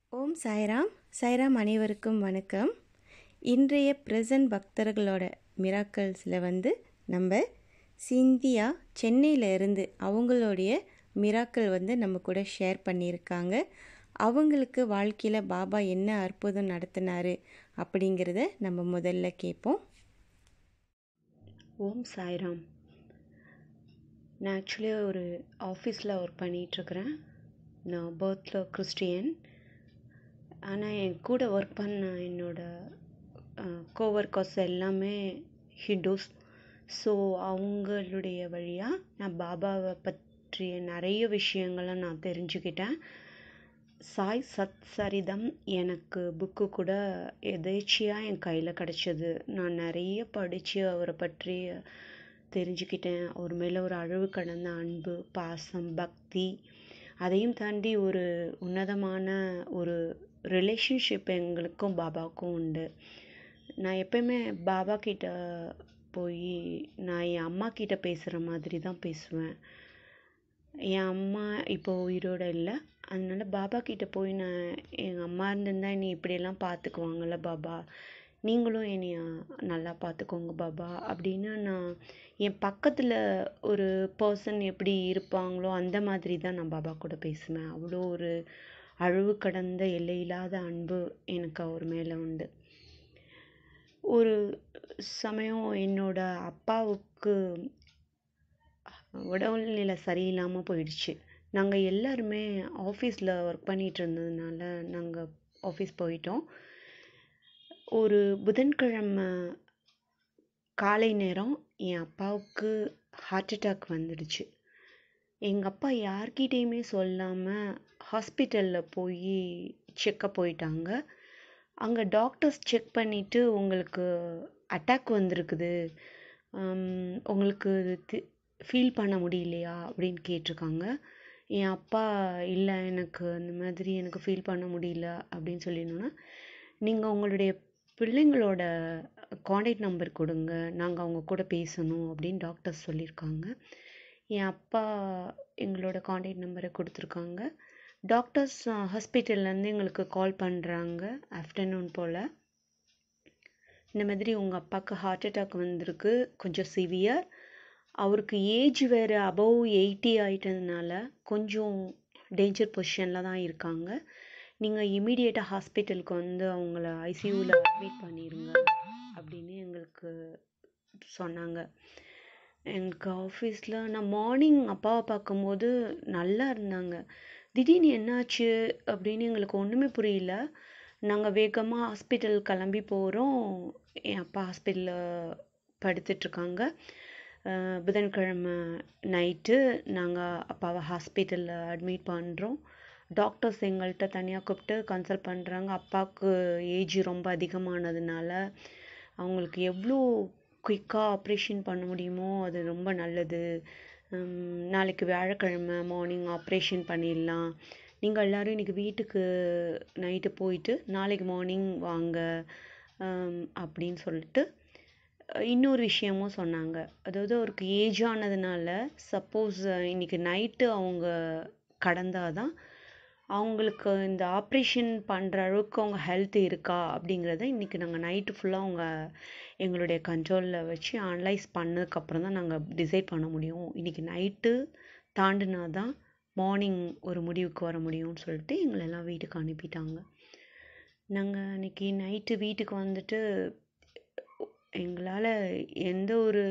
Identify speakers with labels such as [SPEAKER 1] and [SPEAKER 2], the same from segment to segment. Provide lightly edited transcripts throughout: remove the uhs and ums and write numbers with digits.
[SPEAKER 1] ஓம் சாய்ராம். சாய்ராம் அனைவருக்கும் வணக்கம். இன்றைய பிரசன்ட் பக்தர்களோட மிராக்கல்ஸில் நம்ம சிந்தியா சென்னையில் இருந்து அவங்களுடைய மிராக்கல் நம்ம கூட ஷேர் பண்ணியிருக்காங்க. அவங்களுக்கு வாழ்க்கையில் பாபா என்ன அற்புதம் நடத்தினாரு அப்படிங்கிறத நம்ம முதல்ல கேட்போம்.
[SPEAKER 2] ஓம் சாய்ராம். நான் ஆக்சுவலி ஒரு ஆஃபீஸில் ஒர்க் பண்ணிகிட்ருக்கிறேன். நான் பர்த்தில் கிறிஸ்டியன். ஆனால் என் கூட ஒர்க் பண்ண என்னோடய கோவர்க்கர்ஸ் எல்லாமே ஹிந்துஸ். ஸோ அவங்களுடைய வழியாக நான் பாபாவை பற்றிய நிறைய விஷயங்களை நான் தெரிஞ்சுக்கிட்டேன். சாய் சத் சரிதம் எனக்கு புக்கு கூட எதேச்சியாக என் கையில் கிடச்சிது. நான் நிறைய படித்து அவரை பற்றி தெரிஞ்சுக்கிட்டேன். அவர் மேலே ஒரு அளவு கடந்த அன்பு, பாசம், பக்தி, அதையும் தாண்டி ஒரு உன்னதமான ஒரு ரிலேஷன்ஷிப் எங்களுக்கும் பாபாவுக்கும் உண்டு. நான் எப்பயுமே பாபா கிட்ட போய் நான் என் அம்மா கிட்ட பேசுகிற மாதிரி தான் பேசுவேன். என் அம்மா இப்போ உயிரோடு இல்லை, அதனால பாபா கிட்ட போய் நான் எங்கள் அம்மா இருந்திருந்தா என்னை இப்படியெல்லாம் பார்த்துக்குவாங்கள்ல பாபா, நீங்களும் என்னை நல்லா பார்த்துக்கோங்க பாபா அப்படின்னு நான் என் பக்கத்தில் ஒரு பர்சன் எப்படி இருப்பாங்களோ அந்த மாதிரி தான் நான் பாபா கூட பேசுவேன். அவ்வளோ ஒரு அளவு கடந்த எல்லையில்லாத அன்பு எனக்கு அவர் மேலே உண்டு. ஒரு சமயம் என்னோட அப்பாவுக்கு உடல்நிலை சரியில்லாமல் போயிடுச்சு. நாங்கள் எல்லாருமே ஆஃபீஸில் ஒர்க் பண்ணிகிட்டு இருந்ததுனால நாங்கள் ஆஃபீஸ் போயிட்டோம். ஒரு புதன்கிழமை காலை நேரம் என் அப்பாவுக்கு ஹார்ட் அட்டாக் வந்துடுச்சு. எங்கள் அப்பா யார்கிட்டையுமே சொல்லாமல் ஹாஸ்பிட்டலில் போய் செக்கப் போயிட்டாங்க. அங்கே டாக்டர்ஸ் செக் பண்ணிவிட்டு உங்களுக்கு அட்டாக் வந்திருக்குது, உங்களுக்கு ஃபீல் பண்ண முடியலையா அப்படின்னு கேட்டிருக்காங்க. என் அப்பா இல்லை, எனக்கு இந்த மாதிரி எனக்கு ஃபீல் பண்ண முடியல அப்படின்னு சொல்லிடணுன்னா, நீங்கள் உங்களுடைய பிள்ளைங்களோட காண்டாக்ட் நம்பர் கொடுங்க, நாங்கள் அவங்க கூட பேசணும் அப்படின்னு டாக்டர்ஸ் சொல்லியிருக்காங்க. என் அப்பா எங்களோட காண்டாக்ட் நம்பரை கொடுத்துருக்காங்க. டாக்டர்ஸ் ஹாஸ்பிட்டல்லேருந்து எங்களுக்கு கால் பண்ணுறாங்க ஆஃப்டர்நூன் போல். இந்த மாதிரி உங்கள் அப்பாவுக்கு ஹார்ட் அட்டாக் வந்திருக்கு, கொஞ்சம் சிவியர், அவருக்கு ஏஜ் வேறு அபவ் 80 ஆகிட்டதுனால கொஞ்சம் டேஞ்சர் பொசிஷனில் தான் இருக்காங்க. நீங்கள் இமீடியட்டாக ஹாஸ்பிட்டலுக்கு அவங்கள ஐசியூவில் அட்மிட் பண்ணிடுங்க அப்படின்னு எங்களுக்கு சொன்னாங்க. எனக்கு ஆஃபீஸில் நான் மார்னிங் அப்பாவை பார்க்கும்போது நல்லா இருந்தாங்க. திடீர்னு என்னாச்சு அப்படின்னு எங்களுக்கு ஒன்றுமே புரியல. நாங்கள் வேகமாக ஹாஸ்பிட்டல் கிளம்பி போகிறோம். என் அப்பா ஹாஸ்பிட்டலில் படுத்துட்ருக்காங்க. புதன்கிழமை நைட்டு நாங்கள் அப்பாவை ஹாஸ்பிட்டலில் அட்மிட் பண்ணுறோம். டாக்டர்ஸ் எங்கள்கிட்ட தனியாக கூப்பிட்டு கன்சல்ட் பண்ணுறாங்க. அப்பாவுக்கு ஏஜ் ரொம்ப அதிகமானதுனால அவங்களுக்கு எவ்வளோ குயிக்காக ஆப்ரேஷன் பண்ண முடியுமோ அது ரொம்ப நல்லது, நாளைக்கு வியாழக்கிழமை மார்னிங் ஆப்ரேஷன் பண்ணிடலாம், நீங்கள் எல்லோரும் இன்றைக்கி வீட்டுக்கு நைட்டு போயிட்டு நாளைக்கு மார்னிங் வாங்க அப்படின்னு சொல்லிட்டு இன்னொரு விஷயமும் சொன்னாங்க. அதாவது அவருக்கு ஏஜ் ஆனதுனால சப்போஸ் இன்றைக்கி நைட்டு அவங்க கடந்தால் தான் அவங்களுக்கு இந்த ஆப்ரேஷன் பண்ணுற அளவுக்கு அவங்க ஹெல்த் இருக்கா அப்படிங்கிறத இன்றைக்கி நாங்கள் நைட்டு ஃபுல்லாக அவங்க எங்களுடைய கண்ட்ரோலில் வச்சு அனலைஸ் பண்ணதுக்கப்புறம் தான் நாங்கள் டிசைட் பண்ண முடியும். இன்றைக்கி நைட்டு தாண்டினா தான் மார்னிங் ஒரு முடிவுக்கு வர முடியும்னு சொல்லிட்டு எங்களெல்லாம் வீட்டுக்கு அனுப்பிட்டாங்க. நாங்கள் அன்றைக்கி நைட்டு வீட்டுக்கு வந்துட்டு எங்களால் எந்த ஒரு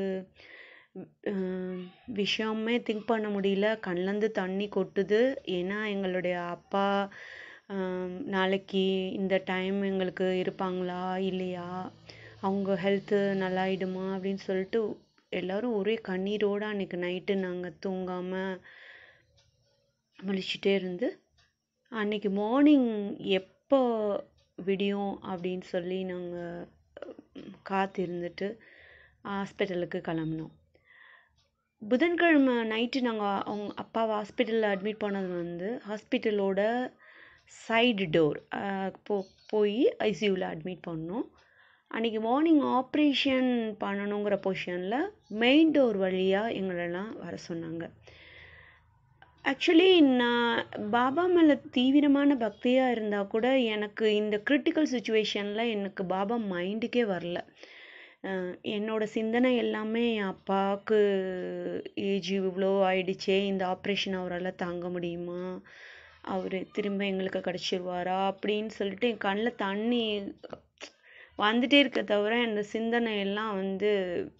[SPEAKER 2] விஷயமே திங்க் பண்ண முடியல. கண்லேருந்து தண்ணி கொட்டுது. ஏன்னா எங்களுடைய அப்பா நாளைக்கு இந்த டைம் எங்களுக்கு இருப்பாங்களா இல்லையா, அவங்க ஹெல்த்து நல்லாயிடுமா அப்படின்னு சொல்லிட்டு எல்லோரும் ஒரே கண்ணீரோடு அன்றைக்கி நைட்டு நாங்கள் தூங்காமல் முழிச்சிட்டே இருந்து அன்றைக்கி மார்னிங் எப்போ விடியும் அப்படின்னு சொல்லி நாங்கள் காத்திருந்துட்டு ஹாஸ்பிட்டலுக்கு கிளம்பினோம். புதன்கிழமை நைட்டு நாங்கள் அவங்க அப்பாவை ஹாஸ்பிட்டலில் அட்மிட் பண்ணது ஹாஸ்பிட்டலோட சைடு டோர் போய் ஐசியூவில் அட்மிட் பண்ணோம். அன்றைக்கி மார்னிங் ஆப்ரேஷன் பண்ணணுங்கிற பொசிஷனில் மெயின் டோர் வழியாக எங்களெல்லாம் வர சொன்னாங்க. ஆக்சுவலி நான் பாபா மேலே தீவிரமான பக்தியாக இருந்தால் கூட எனக்கு இந்த கிரிட்டிக்கல் சுச்சுவேஷனில் எனக்கு பாபா மைண்டுக்கே வரல. என்னோட சிந்தனை எல்லாமே என் அப்பாவுக்கு ஏஜ் இவ்வளோ ஆயிடுச்சே, இந்த ஆப்ரேஷன் அவரால் தாங்க முடியுமா, அவர் திரும்ப எங்களுக்கு கிடச்சிருவாரா அப்படின்னு சொல்லிட்டு என் கண்ணில் தண்ணி வந்துட்டே இருக்க தவிர இந்த சிந்தனை எல்லாம் வந்து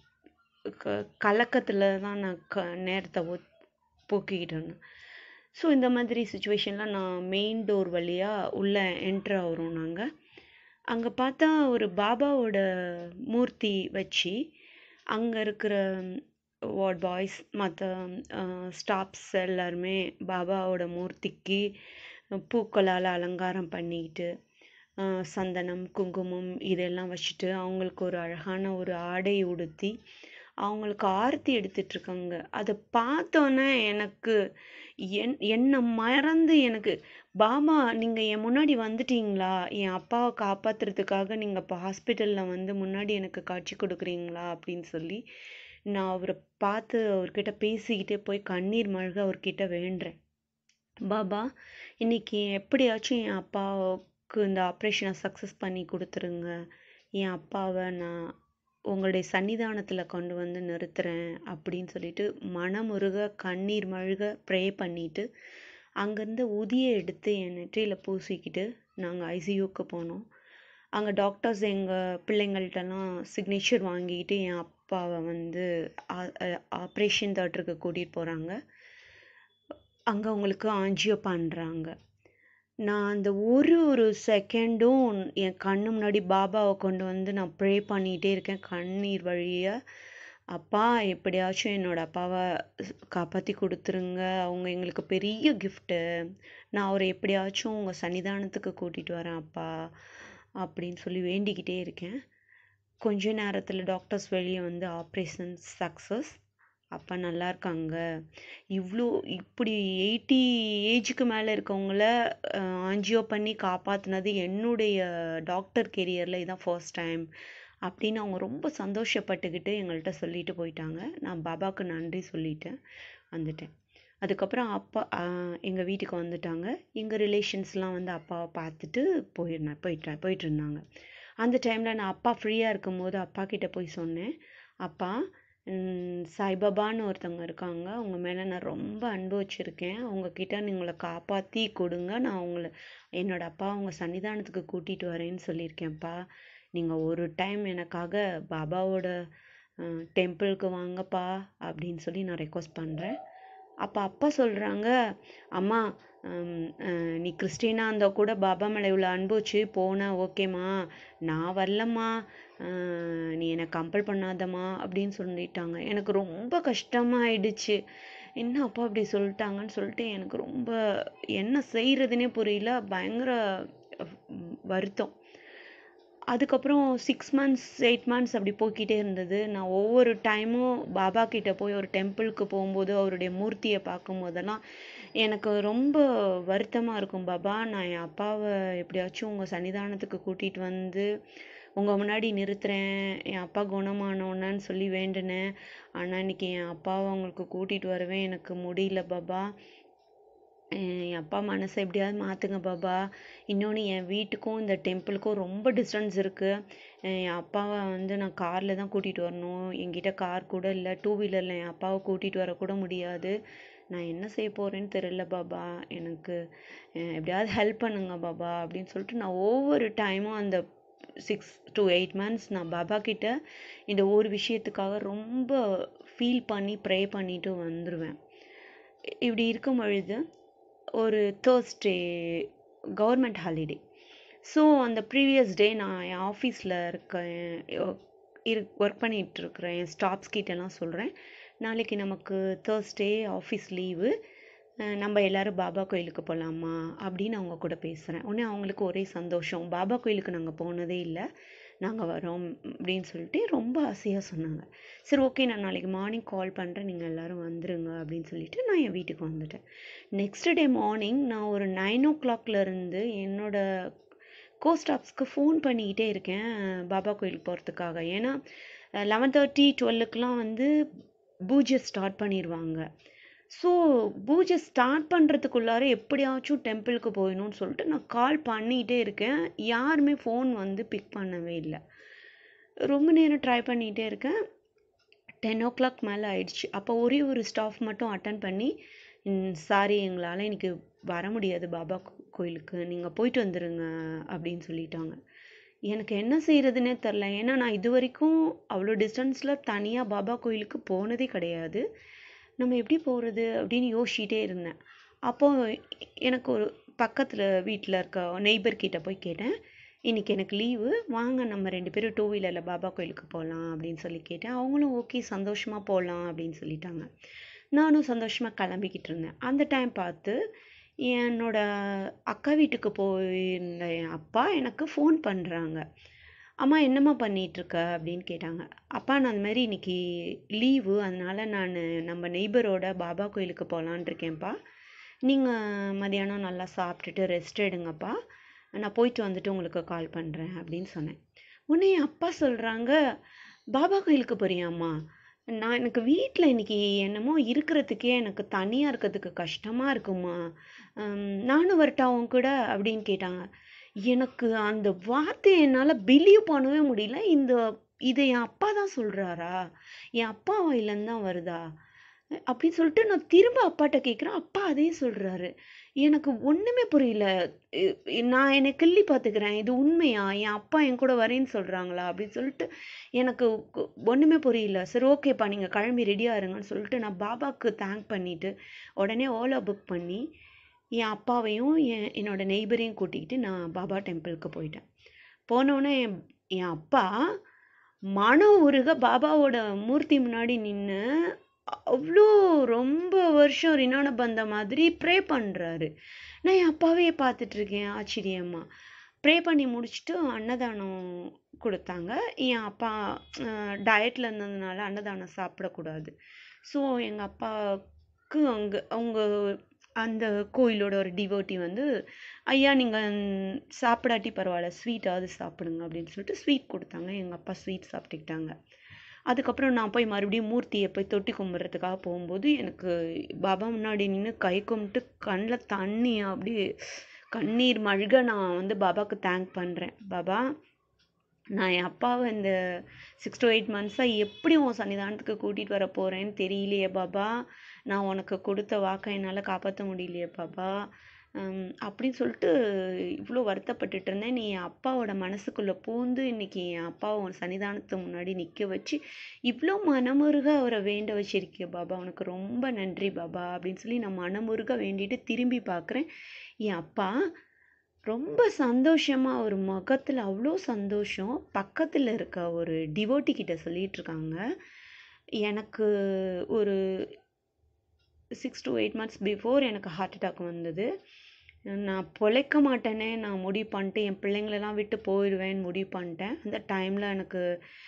[SPEAKER 2] கலக்கத்தில் தான் நான் நேரத்தை போக்கிக்கிட்டு இருந்தேன். ஸோ இந்த மாதிரி சுச்சுவேஷனில் நான் மெயின் டோர் வழியாக உள்ளே என்ட்ரு ஆகிறோம். நாங்கள் அங்கே பார்த்தா ஒரு பாபாவோட மூர்த்தி வச்சு அங்கே இருக்கிற வார்ட் பாய்ஸ் மற்ற ஸ்டாஃப்ஸ் எல்லாருமே பாபாவோட மூர்த்திக்கு பூக்களால் அலங்காரம் பண்ணிக்கிட்டு சந்தனம் குங்குமம் இதெல்லாம் வச்சுட்டு அவங்களுக்கு ஒரு அழகான ஒரு ஆடை உடுத்தி அவங்களுக்கு ஆரத்தி எடுத்துட்ருக்காங்க. அதை பார்த்தோன்னே எனக்கு என்னை மறந்து எனக்கு பாபா நீங்கள் என் முன்னாடி வந்துட்டீங்களா, என் அப்பாவை காப்பாற்றுறதுக்காக நீங்கள் இப்போ ஹாஸ்பிட்டலில் வந்து முன்னாடி எனக்கு காட்சி கொடுக்குறீங்களா அப்படின்னு சொல்லி நான் அவரை பார்த்து அவர்கிட்ட பேசிக்கிட்டே போய் கண்ணீர் மல்க அவர்கிட்ட வேண்டுறேன். பாபா இன்னைக்கு எப்படியாச்சும் என் அப்பாவுக்கு இந்த ஆப்ரேஷனை சக்ஸஸ் பண்ணி கொடுத்துருங்க, என் அப்பாவை நான் உங்களுடைய சன்னிதானத்தில் கொண்டு வந்து நிறுத்துறேன் அப்படின்னு சொல்லிட்டு மனமுருக கண்ணீர் மல்க ப்ரே பண்ணிவிட்டு அங்கேருந்து ஊதியை எடுத்து என் நெற்றியில் பூசிக்கிட்டு நாங்கள் ஐசியூக்கு போனோம். அங்கே டாக்டர்ஸ் எங்கள் பிள்ளைங்கள்ட்டலாம் சிக்னேச்சர் வாங்கிக்கிட்டு என் அப்பாவை வந்து ஆப்ரேஷன் தேட்டருக்கு கூட்டிகிட்டு போகிறாங்க. அங்கே அவங்களுக்கு ஆஞ்சியோ பண்ணுறாங்க. நான் அந்த ஒரு செகண்டும் என் கண்ணு முன்னாடி பாபாவை கொண்டு வந்து நான் ப்ரே பண்ணிகிட்டே இருக்கேன் கண்ணீர் வழியாக. அப்பா எப்படியாச்சும் என்னோடய அப்பாவை காப்பாற்றி கொடுத்துருங்க, அவங்க எங்களுக்கு பெரிய கிஃப்ட்டு, நான் அவரை எப்படியாச்சும் உங்கள் சன்னிதானத்துக்கு கூட்டிகிட்டு வரேன் அப்பா அப்படின்னு சொல்லி வேண்டிக்கிட்டே இருக்கேன். கொஞ்ச நேரத்தில் டாக்டர்ஸ் வெளியே வந்து ஆப்ரேஷன் சக்ஸஸ், அப்பா நல்லா இருக்காங்க. இப்படி 80 ஏஜுக்கு மேலே இருக்கவங்கள ஆஞ்சியோ பண்ணி காப்பாற்றினது என்னுடைய டாக்டர் கெரியரில் இதான் ஃபர்ஸ்ட் டைம் அப்படின்னு அவங்க ரொம்ப சந்தோஷப்பட்டுக்கிட்டு எங்கள்கிட்ட சொல்லிட்டு போயிட்டாங்க. நான் பாபாவுக்கு நன்றி சொல்லிட்டேன் வந்துட்டேன். அதுக்கப்புறம் அப்பா எங்கள் வீட்டுக்கு வந்துட்டாங்க. எங்கள் ரிலேஷன்ஸ்லாம் வந்து அப்பாவை பார்த்துட்டு போயிட்டு இருந்தாங்க. அந்த டைமில் நான் அப்பா ஃப்ரீயாக இருக்கும்போது அப்பா கிட்டே போய் சொன்னேன், அப்பா சாய்பாபான்னு ஒருத்தவங்க இருக்காங்க, அவங்க மேலே நான் ரொம்ப அன்பு வச்சுருக்கேன், அவங்கக்கிட்ட நீங்களை காப்பாற்றி கொடுங்க, நான் என்னோடய அப்பா அவங்க சன்னிதானத்துக்கு கூட்டிகிட்டு வரேன்னு சொல்லியிருக்கேன்ப்பா, நீங்கள் ஒரு டைம் எனக்காக பாபாவோட டெம்பிளுக்கு வாங்கப்பா அப்படின்னு சொல்லி நான் ரெக்வஸ்ட் பண்ணுறேன். அப்போ அப்பா சொல்கிறாங்க, அம்மா நீ கிறிஸ்டினாக இருந்தால் கூட பாபா மேலே இவ்வளோ அன்பு வச்சு போன ஓகேம்மா, நான் வரலம்மா, நீ என்னை கம்பல் பண்ணாதம்மா அப்படின்னு சொல்லிட்டாங்க. எனக்கு ரொம்ப கஷ்டமாயிடுச்சு, என்ன அப்பா அப்படி சொல்லிட்டாங்கன்னு சொல்லிட்டு எனக்கு ரொம்ப என்ன செய்கிறதுனே புரியல, பயங்கர வருத்தம். அதுக்கப்புறம் 6 months 8 months அப்படி போய்கிட்டே இருந்தது. நான் ஒவ்வொரு டைமும் பாபா கிட்டே போய் ஒரு டெம்பிளுக்கு போகும்போது அவருடைய மூர்த்தியை பார்க்கும்போதெல்லாம் எனக்கு ரொம்ப வருத்தமாக இருக்கும். பாபா நான் என் அப்பாவை எப்படியாச்சும் உங்கள் சன்னிதானத்துக்கு கூட்டிகிட்டு வந்து உங்கள் முன்னாடி நிறுத்துகிறேன், என் அப்பா குணமானோன்னு சொல்லி வேண்டினேன். ஆனால் இன்றைக்கி என் அப்பாவை அவங்களுக்கு கூட்டிகிட்டு வரவே எனக்கு முடியல பாபா, என் அப்பா மனசை எப்படியாவது மாற்றுங்க பாபா. இன்னொன்று என் வீட்டுக்கும் இந்த டெம்பிளுக்கும் ரொம்ப டிஸ்டன்ஸ் இருக்குது. என் அப்பாவை வந்து நான் காரில் தான் கூட்டிகிட்டு வரணும், என்கிட்ட கார் கூட இல்லை, 2 வீலரில் என் அப்பாவை கூட்டிகிட்டு வரக்கூட முடியாது. நான் என்ன செய்ய போகிறேன்னு தெரியல பாபா, எனக்கு எப்படியாவது ஹெல்ப் பண்ணுங்க பாபா அப்படின்னு சொல்லிட்டு நான் ஒவ்வொரு டைமும் அந்த 6 to 8 months நான் பாபா கிட்ட இந்த ஒரு விஷயத்துக்காக ரொம்ப ஃபீல் பண்ணி ப்ரே பண்ணிட்டு வந்துடுவேன். இப்படி இருக்கும் பொழுது ஒரு தேர்ஸ்டே கவர்மெண்ட் ஹாலிடே. ஸோ அந்த ப்ரீவியஸ் டே நான் என் ஆஃபீஸில் ஒர்க் பண்ணிகிட்ருக்கிறேன் என் ஸ்டாஃப்ஸ் கிட்டலாம் சொல்கிறேன், நாளைக்கு நமக்கு தேர்ஸ்டே ஆஃபீஸ் லீவு, நம்ம எல்லோரும் பாபா கோயிலுக்கு போகலாமா அப்படின்னு அவங்க கூட பேசுகிறேன். உடனே அவங்களுக்கு ஒரே சந்தோஷம், பாபா கோயிலுக்கு நாங்கள் போனதே இல்லை, நாங்கள் வரோம் அப்படின்னு சொல்லிட்டு ரொம்ப ஆசையாக சொன்னாங்க. சரி ஓகே, நான் நாளைக்கு மார்னிங் கால் பண்ணுறேன், நீங்கள் எல்லோரும் வந்துடுங்க அப்படின்னு சொல்லிட்டு நான் என் வீட்டுக்கு வந்துட்டேன். நெக்ஸ்ட் டே மார்னிங் நான் ஒரு 9 o'clock இருந்து என்னோடய கோஸ்டாஃப்ஸ்க்கு ஃபோன் பண்ணிக்கிட்டே இருக்கேன் பாபா கோயிலுக்கு போகிறதுக்காக. ஏன்னா 11:30 12க்குலாம் வந்து பூஜை ஸ்டார்ட் பண்ணிடுவாங்க. ஸோ பூஜை ஸ்டார்ட் பண்ணுறதுக்குள்ளார எப்படியாச்சும் டெம்பிளுக்கு போயிடணும்னு சொல்லிட்டு நான் கால் பண்ணிகிட்டே இருக்கேன். யாருமே ஃபோன் வந்து பிக் பண்ணவே இல்லை. ரொம்ப நேரம் ட்ரை பண்ணிகிட்டே இருக்கேன். 10 o'clock மேலே ஆயிடுச்சு. அப்போ ஒரே ஒரு ஸ்டாஃப் மட்டும் அட்டன் பண்ணி, சாரி எங்களால் இன்னைக்கு வர முடியாது பாபா கோயிலுக்கு, நீங்கள் போயிட்டு வந்துடுங்க அப்படின்னு சொல்லிட்டாங்க. எனக்கு என்ன செய்கிறதுனே தெரில. ஏன்னா நான் இது வரைக்கும் அவ்வளோ டிஸ்டன்ஸில் தனியாக பாபா கோயிலுக்கு போனதே கிடையாது. நம்ம எப்படி போகிறது அப்படின்னு யோசிச்சுட்டே இருந்தேன். அப்போது எனக்கு ஒரு பக்கத்தில் வீட்டில் இருக்க நெய்பர் கிட்ட போய் கேட்டேன், இன்னைக்கு எனக்கு லீவு, வாங்க நம்ம 2 பேரும் 2 வீலரில் பாபா கோயிலுக்கு போகலாம் அப்படின்னு சொல்லி கேட்டேன். அவங்களும் ஓகே சந்தோஷமாக போகலாம் அப்படின்னு சொல்லிட்டாங்க. நானும் சந்தோஷமாக கிளம்பிக்கிட்டு இருந்தேன். அந்த டைம் பார்த்து என்னோட அக்கா வீட்டுக்கு போயிருந்த என் அப்பா எனக்கு ஃபோன் பண்ணுறாங்க. அம்மா என்னம்மா பண்ணிகிட்ருக்க அப்படின்னு கேட்டாங்க. அப்பா நான் அந்த மாதிரி இன்னைக்கு லீவு, அதனால நான் நம்ம நெய்பரோட பாபா கோயிலுக்கு போகலான் இருக்கேன்ப்பா, நீங்கள் மதியானம் நல்லா சாப்பிட்டுட்டு ரெஸ்ட் எடுங்கப்பா, நான் போயிட்டு வந்துட்டு உங்களுக்கு கால் பண்ணுறேன் அப்படின்னு சொன்னேன். உடனே என் அப்பா சொல்கிறாங்க, பாபா கோயிலுக்கு போறியாம்மா? எனக்கு வீட்டில் இன்னைக்கு என்னமோ இருக்கிறதுக்கே எனக்கு தனியாக இருக்கிறதுக்கு கஷ்டமாக இருக்குமா, நானும் வரட்டா உன் கூட அப்படின்னு கேட்டாங்க. எனக்கு அந்த வார்த்தையை என்னால் பிலீவ் பண்ணவே முடியல. இதை என் அப்பா தான் சொல்கிறாரா, என் அப்பா வாயிலேருந்து தான் வருதா அப்படின்னு சொல்லிட்டு நான் திரும்ப அப்பாட்ட கேட்குறேன். அப்பா அதே சொல்கிறாரு. எனக்கு ஒன்றுமே புரியல. நான் என்னை கிள்ளி பார்த்துக்கிறேன், இது உண்மையா, என் அப்பா என் கூட வரேன்னு சொல்கிறாங்களா அப்படின்னு சொல்லிட்டு எனக்கு ஒன்றுமே புரியல. சரி ஓகேப்பா நீங்கள் கிளம்பி ரெடியாக இருங்கன்னு சொல்லிட்டு நான் பாபாவுக்கு தேங்க் பண்ணிவிட்டு உடனே ஓலா புக் பண்ணி என் அப்பாவையும் என்னோட நெய்பரையும் கூட்டிக்கிட்டு நான் பாபா டெம்பிளுக்கு போயிட்டேன். போனோடனே என் அப்பா மன உருக பாபாவோட மூர்த்தி முன்னாடி நின்று அவ்வளோ ரொம்ப வருஷம் ரினான பந்த மாதிரி ப்ரே பண்ணுறாரு. நான் என் அப்பாவையே பார்த்துட்ருக்கேன் ஆச்சரியமா. ப்ரே பண்ணி முடிச்சுட்டு அன்னதானம் கொடுத்தாங்க. என் அப்பா டயட்டில் இருந்ததுனால அன்னதானம் சாப்பிடக்கூடாது. ஸோ எங்கள் அப்பாவுக்கு அவங்க அந்த கோயிலோட ஒரு டிவோட்டி வந்து, ஐயா நீங்கள் சாப்பிடாட்டி பரவாயில்ல, ஸ்வீட்டாவது சாப்பிடுங்க அப்படின்னு சொல்லிட்டு ஸ்வீட் கொடுத்தாங்க. எங்கள் அப்பா ஸ்வீட் சாப்பிட்டுக்கிட்டாங்க. அதுக்கப்புறம் நான் போய் மறுபடியும் மூர்த்தியை போய் தொட்டி கும்பிட்றதுக்காக போகும்போது எனக்கு பாபா முன்னாடி நின்று கை கும்பிட்டு கண்ணில் தண்ணி அப்படியே கண்ணீர் மல்க நான் வந்து பாபாவுக்கு தேங்க் பண்ணுறேன். பாபா நான் என் அப்பாவை இந்த 6 to 8 மந்த்ஸாக எப்படி உன் சன்னிதானத்துக்கு கூட்டிகிட்டு வர போகிறேன்னு தெரியலையே பாபா, நான் உனக்கு கொடுத்த வாக்கை என்னால் காப்பாற்ற முடியலையே பாபா அப்படின்னு சொல்லிட்டு இவ்வளோ வருத்தப்பட்டுட்டு இருந்தேன். நீ என் அப்பாவோட மனசுக்குள்ளே பூந்து இன்னைக்கு என் அப்பாவை உன் சன்னிதானத்து முன்னாடி நிற்க வச்சு இவ்வளோ மனமுருக அவரை வேண்ட வச்சிருக்கிய பாபா, உனக்கு ரொம்ப நன்றி பாபா அப்படின்னு சொல்லி நான் மனமுருக வேண்டிட்டு திரும்பி பார்க்குறேன். என் அப்பா ரொம்ப சந்தோஷமாக ஒரு முகத்தில் அவ்வளோ சந்தோஷம். பக்கத்தில் இருக்க ஒரு டிவோட்டி கிட்ட சொல்லிட்டு இருக்காங்க, எனக்கு ஒரு 6 to 8 months பிஃபோர் எனக்கு ஹார்ட் அட்டாக் வந்தது, நான் பொழைக்க மாட்டேனே நான் முடிவு பண்ணிட்டு என் பிள்ளைங்களெல்லாம் விட்டு போயிடுவேன்னு முடிவு பண்ணிட்டேன். அந்த டைமில் எனக்கு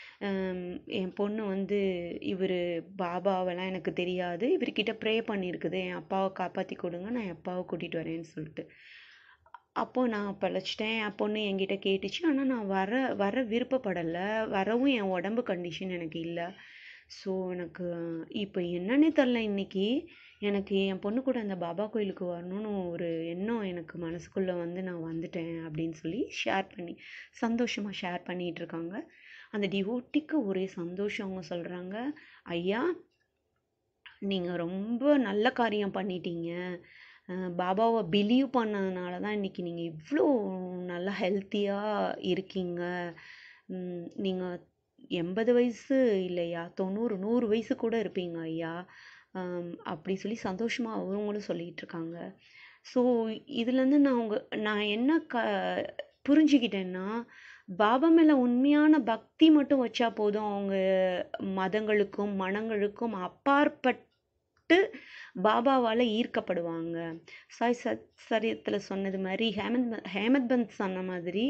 [SPEAKER 2] என் பொண்ணு வந்து இவர் பாபாவெல்லாம் எனக்கு தெரியாது, இவர்கிட்ட ப்ரே பண்ணியிருக்குது, என் அப்பாவை காப்பாற்றி கொடுங்க, நான் என் அப்பாவை கூட்டிகிட்டு வரேன்னு சொல்லிட்டு. அப்போது நான் பழச்சிட்டேன். என் பொண்ணு என்கிட்ட கேட்டுச்சு, ஆனால் நான் வர விருப்பப்படலை, வரவும் என் உடம்பு கண்டிஷன் எனக்கு இல்லை. ஸோ எனக்கு இப்போ என்னன்னே தெரில, இன்னைக்கு எனக்கு என் பொண்ணு கூட அந்த பாபா கோயிலுக்கு வரணும்னு ஒரு எண்ணம் எனக்கு மனசுக்குள்ளே வந்து நான் வந்துட்டேன் அப்படின்னு சொல்லி சந்தோஷமாக ஷேர் பண்ணிகிட்ருக்காங்க. அந்த டிவோட்டிக்கு ஒரே சந்தோஷம். அவங்க சொல்கிறாங்க, ஐயா நீங்கள் ரொம்ப நல்ல காரியம் பண்ணிட்டீங்க, பாபாவை பிலீவ் பண்ணதுனால தான் இன்றைக்கி நீங்கள் இவ்வளோ நல்லா ஹெல்த்தியாக இருக்கீங்க, நீங்கள் 80 வயசு இல்லையா, 90 100 வயசு கூட இருப்பீங்க ஐயா அப்படி சொல்லி சந்தோஷமாக அவங்களும் சொல்லிகிட்டு இருக்காங்க. ஸோ இதுலேருந்து நான் என்ன புரிஞ்சுக்கிட்டேன்னா, பாபா மேலே உண்மையான பக்தி மட்டும் வச்சா போதும், அவங்க மதங்களுக்கும் மனங்களுக்கும் அப்பாற்பட்டு பாபாவால் ஈர்க்கப்படுவாங்க. சாய் சரித்திரத்தில் சொன்னது மாதிரி, ஹேமத் பந்த் சொன்ன மாதிரி,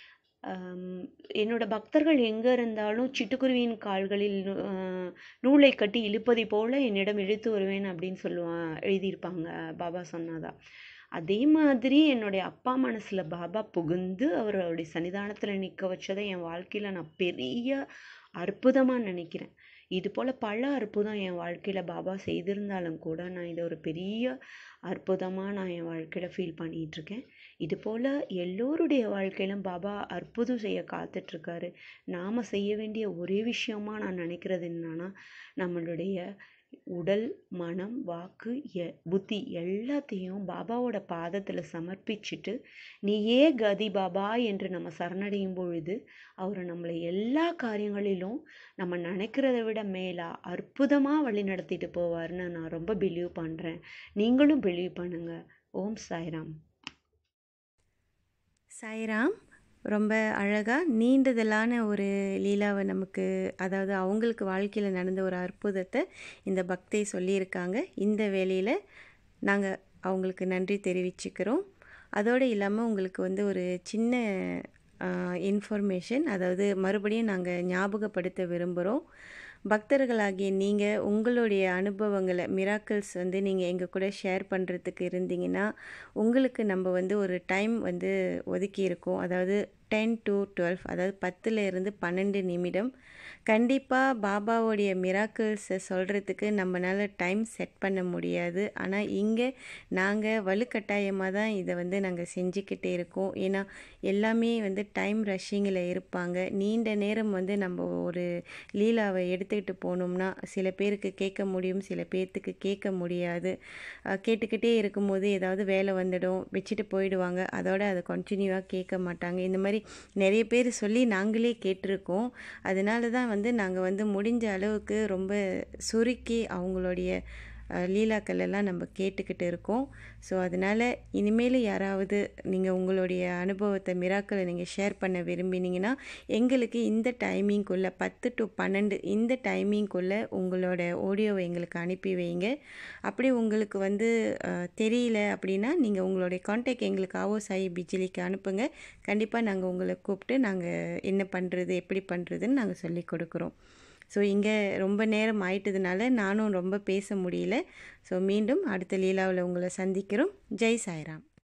[SPEAKER 2] என்னோட பக்தர்கள் எங்கே இருந்தாலும் சிட்டுக்குருவியின் கால்களில் நூலை கட்டி இழுப்பதை போல என்னிடம் இழுத்து வருவேன் அப்படின்னு எழுதியிருப்பாங்க பாபா சொன்னாதா. அதே மாதிரி என்னுடைய அப்பா மனசில் பாபா புகுந்து அவருடைய சன்னிதானத்தில் நிற்க வச்சதை என் வாழ்க்கையில் நான் பெரிய அற்புதமாக நினைக்கிறேன். இது போல் பல அற்புதம் என் வாழ்க்கையில் பாபா செய்திருந்தாலும் கூட நான் இதை ஒரு பெரிய அற்புதமாக நான் என் வாழ்க்கையில் ஃபீல் பண்ணிகிட்ருக்கேன். இது போல் எல்லோருடைய வாழ்க்கையிலும் பாபா அற்புதம் செய்ய காத்துட்ருக்காரு. நாம் செய்ய வேண்டிய ஒரே விஷயமா நான் நினைக்கிறது என்னன்னா, நம்மளுடைய உடல், மனம், வாக்கு, புத்தி எல்லாத்தையும் பாபாவோட பாதத்தில் சமர்ப்பிச்சுட்டு நீயே கதி பாபா என்று நம்ம சரணடையும் பொழுது அவர் நம்மளை எல்லா காரியங்களிலும் நம்ம நினைக்கிறத விட மேலா அற்புதமாக வழி நடத்திட்டு போவார்னு நான் ரொம்ப பிலீவ் பண்ணுறேன். நீங்களும் பிலீவ் பண்ணுங்க. ஓம் சாய்ராம்.
[SPEAKER 1] சாய்ராம் ரொம்ப அழகாக நீண்டதலான ஒரு லீலாவை நமக்கு, அதாவது அவங்களுக்கு வாழ்க்கையில் நடந்த ஒரு அற்புதத்தை இந்த பக்தை சொல்லியிருக்காங்க. இந்த வேளையில் நாங்கள் அவங்களுக்கு நன்றி தெரிவிச்சுக்கிறோம். அதோடு இல்லாமல் உங்களுக்கு வந்து ஒரு சின்ன இன்ஃபர்மேஷன், அதாவது மறுபடியும் நாங்கள் ஞாபகப்படுத்த விரும்புகிறோம். பக்தர்களாகிய நீங்கள் உங்களுடைய அனுபவங்களை, மிராக்கிள்ஸ் வந்து நீங்கள் எங்கள் கூட ஷேர் பண்ணுறதுக்கு இருந்தீங்கன்னா உங்களுக்கு நம்ம வந்து ஒரு டைம் வந்து ஒதுக்கியிருக்கோம். அதாவது 10 to 12, அதாவது 10லேருந்து 12 நிமிடம். கண்டிப்பாக பாபாவோடைய மிராக்கிள்ஸை சொல்கிறதுக்கு நம்மளால் டைம் செட் பண்ண முடியாது. ஆனால் இங்கே நாங்கள் வலுக்கட்டாயமாக தான் இதை வந்து நாங்கள் செஞ்சுக்கிட்டே இருக்கோம். ஏன்னா எல்லாமே வந்து டைம் ரஷ்ஷிங்கில் இருப்பாங்க. நீண்ட நேரம் வந்து நம்ம ஒரு லீலாவை எடுத்துக்கிட்டு போனோம்னா சில பேருக்கு கேட்க முடியும், சில பேர்த்துக்கு கேட்க முடியாது. கேட்டுக்கிட்டே இருக்கும்போது ஏதாவது வேலை வந்துடும், வச்சுட்டு போயிடுவாங்க. அதோட அதை கண்டினியூவாக கேட்க மாட்டாங்க. இந்த மாதிரி நிறைய பேர் சொல்லி நாங்களே கேட்டிருக்கோம். அதனால தான் வந்து நாங்கள் வந்து முடிஞ்ச அளவுக்கு ரொம்ப சுருக்கி அவங்களுடைய லீலாக்கள் எல்லாம் நம்ம கேட்டுக்கிட்டு இருக்கோம். ஸோ அதனால் இனிமேல் யாராவது நீங்கள் உங்களுடைய அனுபவத்தை, மிராக்களை நீங்கள் ஷேர் பண்ண விரும்பினீங்கன்னா எங்களுக்கு இந்த டைமிங்குள்ளே 10 to 12 இந்த டைமிங்குள்ளே உங்களோட ஆடியோவை எங்களுக்கு அனுப்பி வைங்க. அப்படி உங்களுக்கு வந்து தெரியல அப்படின்னா நீங்கள் உங்களுடைய கான்டாக்ட் எங்களுக்கு ஆவோ சாய் பிஜிலிக்கு அனுப்புங்க. கண்டிப்பாக நாங்கள் உங்களை கூப்பிட்டு நாங்கள் என்ன பண்ணுறது, எப்படி பண்ணுறதுன்னு நாங்கள் சொல்லி கொடுக்குறோம். ஸோ இங்கே ரொம்ப நேரம் ஆயிட்டதுனால நானும் ரொம்ப பேச முடியல. ஸோ மீண்டும் அடுத்த லீலாவில் உங்களை சந்திக்கிறோம். ஜெய் சாய்ராம்.